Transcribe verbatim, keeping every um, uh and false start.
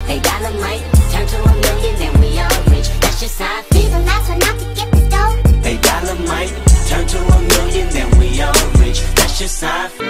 Hey, dynamite, turn to a million, then we all rich. That's just how I feel. Be the last one out to get the dough. Hey, dynamite, turn to a million, then we all rich. That's just how I feel.